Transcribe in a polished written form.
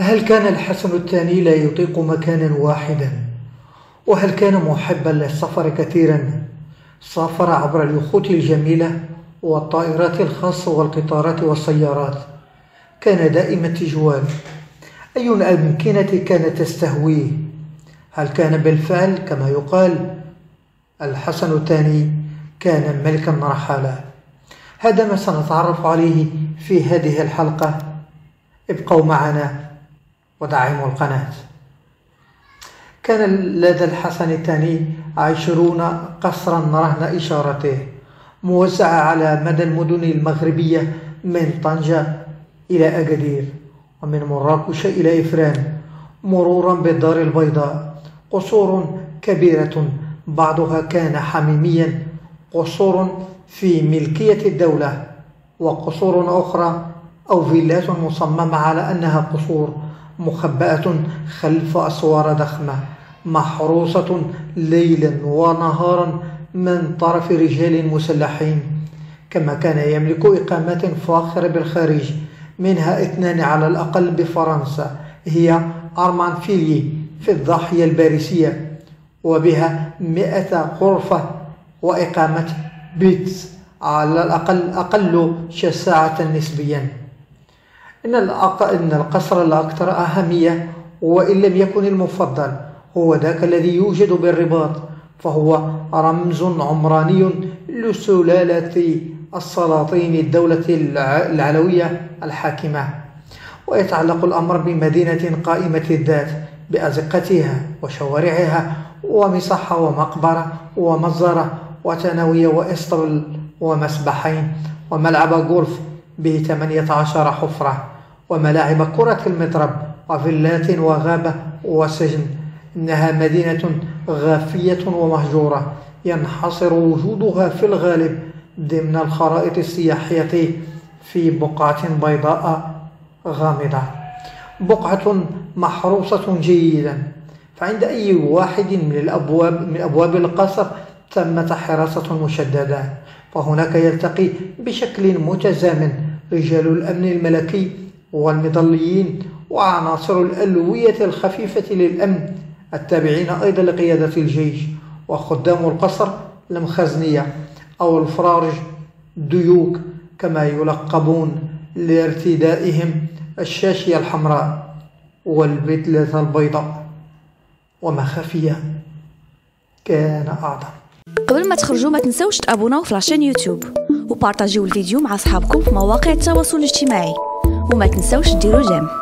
هل كان الحسن الثاني لا يطيق مكانا واحدا؟ وهل كان محبا للسفر كثيرا؟ سافر عبر اليخوت الجميلة والطائرات الخاصة والقطارات والسيارات. كان دائم التجوال. أي الأمكنة كانت تستهويه؟ هل كان بالفعل كما يقال الحسن الثاني كان ملكا رحالا؟ هذا ما سنتعرف عليه في هذه الحلقة. ابقوا معنا ودعموا القناة. كان لدى الحسن الثاني 20 قصرا رهن إشارته، موزعة على مدى المدن المغربية من طنجة إلى أكادير، ومن مراكش إلى إفران، مرورا بالدار البيضاء. قصور كبيرة بعضها كان حميميا، قصور في ملكية الدولة، وقصور أخرى أو فيلات مصممة على أنها قصور مخبأة خلف أسوار ضخمة، محروسة ليلا ونهارا من طرف رجال مسلحين. كما كان يملك إقامات فاخرة بالخارج، منها 2 على الأقل بفرنسا، هي أرمانفيلي في الضاحية الباريسية، وبها 100 غرفة، وإقامة بيتس على الأقل أقل شساعة نسبيا. إن القصر الأكثر أهمية وإن لم يكن المفضل هو ذاك الذي يوجد بالرباط، فهو رمز عمراني لسلالة السلاطين الدولة العلوية الحاكمة. ويتعلق الأمر بمدينة قائمة الذات بأزقتها وشوارعها ومصحة ومقبرة ومزرعة وثانوية وإسطبل ومسبحين وملعب غولف به 18 حفرة، وملاعب كرة المضرب وفيلات وغابة وسجن. إنها مدينة غافية ومهجورة، ينحصر وجودها في الغالب ضمن الخرائط السياحية في بقعة بيضاء غامضة، بقعة محروسة جيدا. فعند أي واحد من أبواب القصر ثمة حراسة مشددة، فهناك يلتقي بشكل متزامن رجال الأمن الملكي والمظليين وعناصر الألوية الخفيفة للأمن التابعين أيضا لقيادة الجيش، وخدام القصر المخزنية أو الفرارج ديوك كما يلقبون لارتدائهم الشاشية الحمراء والبدلة البيضاء. وما خفي كان أعظم. قبل ما تخرجوا ما تنسوش تابوناو في لاشين يوتيوب وبارطاجيو الفيديو مع أصحابكم في مواقع التواصل الاجتماعي، وما تنسوش ديروا جيم.